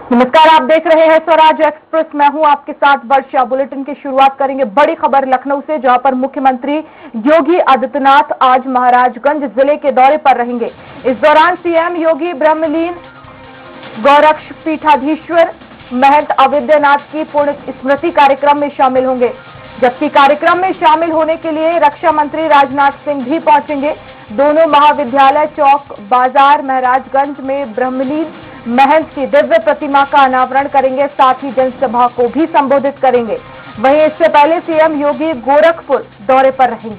नमस्कार, आप देख रहे हैं स्वराज एक्सप्रेस। मैं हूं आपके साथ वर्षा। बुलेटिन की शुरुआत करेंगे बड़ी खबर लखनऊ से, जहां पर मुख्यमंत्री योगी आदित्यनाथ आज महाराजगंज जिले के दौरे पर रहेंगे। इस दौरान सीएम योगी ब्रह्मलीन गौरक्ष पीठाधीश्वर महंत अवेद्यनाथ की पूर्ण स्मृति कार्यक्रम में शामिल होंगे, जबकि कार्यक्रम में शामिल होने के लिए रक्षा मंत्री राजनाथ सिंह भी पहुंचेंगे। दोनों महाविद्यालय चौक बाजार महाराजगंज में ब्रह्मलीन महंत की दिव्य प्रतिमा का अनावरण करेंगे, साथ ही जनसभा को भी संबोधित करेंगे। वहीं इससे पहले सीएम योगी गोरखपुर दौरे पर रहेंगे।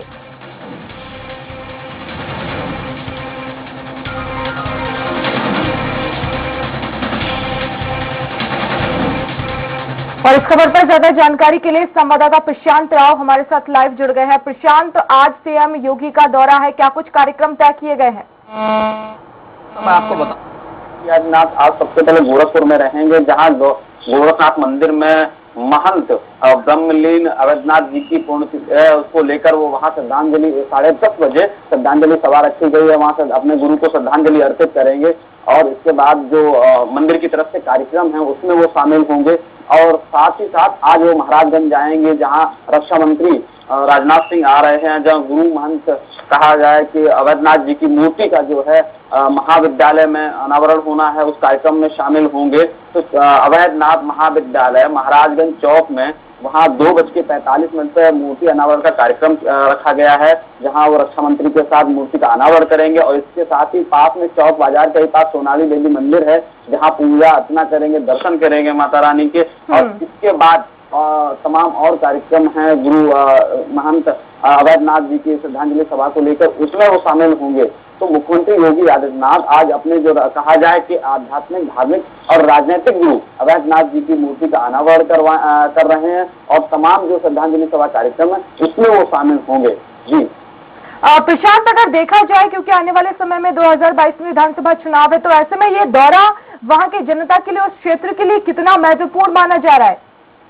और इस खबर पर ज्यादा जानकारी के लिए संवाददाता प्रशांत राव हमारे साथ लाइव जुड़ गए हैं। प्रशांत, आज सीएम योगी का दौरा है, क्या कुछ कार्यक्रम तय किए गए हैं? मैं आपको बता, आदित्यनाथ आज सबसे पहले गोरखपुर में रहेंगे, जहां गोरखनाथ मंदिर में महंत ब्रह्मलीन अवेद्यनाथ जी की पुण्यतिथि है, उसको लेकर वो वहां श्रद्धांजलि 10:30 बजे श्रद्धांजलि सभा रखी गई है। वहां से अपने गुरु को श्रद्धांजलि अर्पित करेंगे और इसके बाद जो मंदिर की तरफ से कार्यक्रम है उसमें वो शामिल होंगे। और साथ ही साथ आज वो महाराजगंज जाएंगे, जहां रक्षा मंत्री राजनाथ सिंह आ रहे हैं, जहां गुरु महंत कहा जाए कि अवेद्यनाथ जी की मूर्ति का जो है महाविद्यालय में अनावरण होना है, उस कार्यक्रम में शामिल होंगे। तो अवेद्यनाथ महाविद्यालय महाराजगंज चौक में वहां 2:45 पर मूर्ति अनावरण का कार्यक्रम रखा गया है, जहां वो रक्षा मंत्री के साथ मूर्ति का अनावरण करेंगे। और इसके साथ ही पास में चौक बाजार के पास सोनाली देवी मंदिर है, जहां पूजा अर्चना करेंगे, दर्शन करेंगे माता रानी के। और इसके बाद तमाम और कार्यक्रम हैं गुरु महंत अवेद्यनाथ जी की श्रद्धांजलि सभा को लेकर, उसमें वो शामिल होंगे। तो मुख्यमंत्री योगी आदित्यनाथ आज अपने जो कहा जाए कि आध्यात्मिक, धार्मिक और राजनीतिक गुरु अवेद्यनाथ जी की मूर्ति का अनावरण कर रहे हैं और तमाम जो श्रद्धांजलि सभा कार्यक्रम है उसमें वो शामिल होंगे। जी प्रशांत, अगर देखा जाए, क्योंकि आने वाले समय में 2022 में विधानसभा चुनाव है, तो ऐसे में ये दौरा वहां की जनता के लिए, उस क्षेत्र के लिए कितना महत्वपूर्ण माना जा रहा है?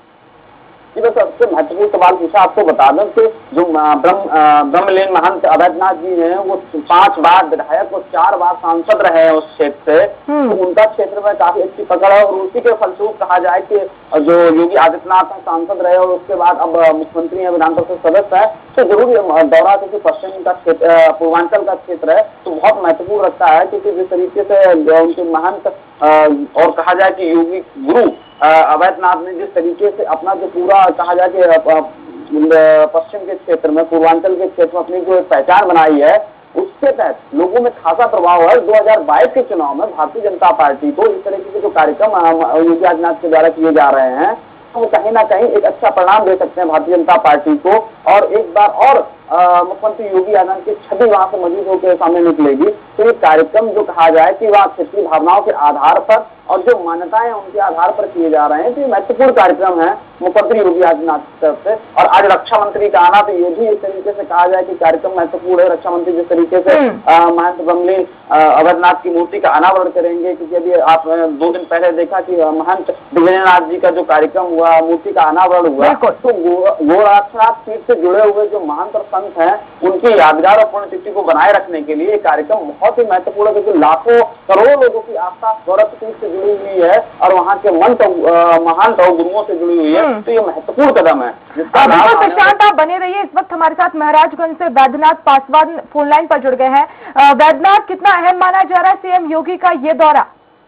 सबसे महत्वपूर्ण सवाल पूछा। आपको बता दें कि जो ब्रह्मलीन महंत अवेद्यनाथ जी हैं, वो 5 बार विधायक और 4 बार सांसद रहे हैं उस क्षेत्र से। तो उनका क्षेत्र में काफी अच्छी पकड़ है और उसी के फलस्वरूप कहा जाए कि जो योगी आदित्यनाथ हैं सांसद रहे और उसके बाद अब मुख्यमंत्री हैं, विधान परिषद सदस्य है, तो जरूर दौरा, क्योंकि पश्चिम का क्षेत्र, पूर्वांचल का क्षेत्र है, तो बहुत महत्वपूर्ण रखता है। क्योंकि जिस तरीके से उनके महंत और कहा जाए कि योगी गुरु अवेद्यनाथ ने जिस तरीके से अपना जो पूरा कहा जाए कि पश्चिम के क्षेत्र में, पूर्वांचल के क्षेत्र में अपनी जो पहचान बनाई है, उसके तहत लोगों में खासा प्रभाव है। 2022 के चुनाव में भारतीय जनता पार्टी को इस तरीके के जो कार्यक्रम योगी आदित्यनाथ के द्वारा किए जा रहे हैं, तो कहीं ना कहीं एक अच्छा परिणाम दे सकते हैं भारतीय जनता पार्टी को। और एक बार और मुख्यमंत्री योगी आदित्यनाथ की छवि वहां से मजबूत होकर सामने निकलेगी। तो ये कार्यक्रम जो कहा जाए कि वह क्षेत्रीय भावनाओं के आधार पर और जो मान्यताएं उनके आधार पर किए जा रहे हैं, तो ये महत्वपूर्ण कार्यक्रम है मुख्यमंत्री योगी आदित्यनाथ की तरफ से। और आज रक्षा मंत्री का आना, तो ये भी इस तरीके से कहा जाए कि कार्यक्रम महत्वपूर्ण है। रक्षा मंत्री जिस तरीके से महंत ब्रह्मलीन अवेद्यनाथ की मूर्ति का अनावरण करेंगे, क्योंकि अभी आप 2 दिन पहले देखा कि महंत दिव्यनाथ जी का जो कार्यक्रम हुआ, मूर्ति का अनावरण हुआ, तो गोरक्षनाथ पीठ से जुड़े हुए जो महंत और संत हैं, उनकी यादगार और पुण्यतिथि को बनाए रखने के लिए कार्यक्रम बहुत ही महत्वपूर्ण है, क्योंकि लाखों करोड़ों लोगों की आस्था गोरक्ष पीठ से जुड़ी हुई है और वहाँ के मंत्र महान और गुरुओं से जुड़ी हुई है। तो ये महत्वपूर्ण कदम है। बिल्कुल प्रशांत, आप बने रहिए। इस वक्त हमारे साथ महाराजगंज से वैद्यनाथ पासवान फोन लाइन पर जुड़ गए हैं। वैद्यनाथ, कितना अहम माना जा रहा है सीएम योगी का ये दौरा?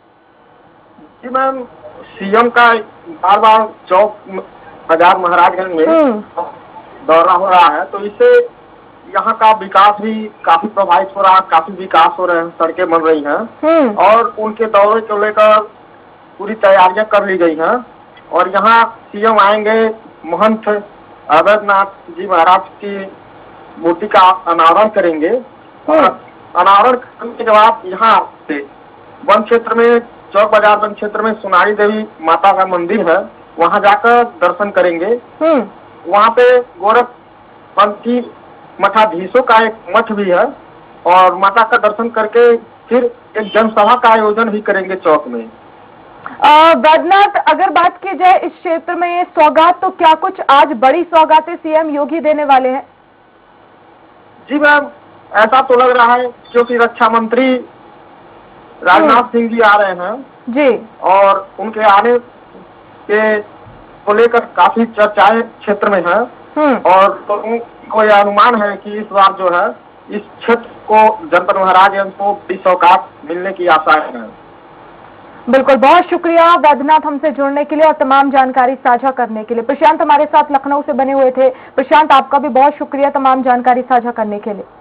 जी मैम, सीएम का बार-बार चौक बाजार महाराजगंज में दौरा हो रहा है, तो इससे यहाँ का विकास भी काफी प्रभावित हो रहा है, काफी विकास हो रहे हैं, सड़कें बन रही हैं और उनके दौरे को लेकर पूरी तैयारियां कर ली गई हैं। और यहाँ सीएम आएंगे, महंत अवेद्यनाथ जी महाराज की मूर्ति का अनावरण करेंगे और अनावरण करने के बाद यहाँ से वन क्षेत्र में, चौक बाजार वन क्षेत्र में सोनाली देवी माता का मंदिर है, वहाँ जाकर दर्शन करेंगे। वहाँ पे गोरखपंथी मठाधीशों का एक मठ भी है और माता का दर्शन करके फिर एक जनसभा का आयोजन भी करेंगे चौक में। वैद्यनाथ, अगर बात की जाए इस क्षेत्र में ये सौगात, तो क्या कुछ आज बड़ी सौगातें सीएम योगी देने वाले हैं? जी मैम, ऐसा तो लग रहा है, क्योंकि रक्षा मंत्री राजनाथ सिंह जी आ रहे हैं जी। और उनके आने के को लेकर काफी चर्चाएं क्षेत्र में है। और तो को यह अनुमान है कि इस बार जो है इस क्षेत्र को जनपद महाराजगंज को बड़ी सौगात मिलने की आशाएं हैं। बिल्कुल, बहुत शुक्रिया वैद्यनाथ हमसे जुड़ने के लिए और तमाम जानकारी साझा करने के लिए। प्रशांत हमारे साथ लखनऊ से बने हुए थे। प्रशांत, आपका भी बहुत शुक्रिया तमाम जानकारी साझा करने के लिए।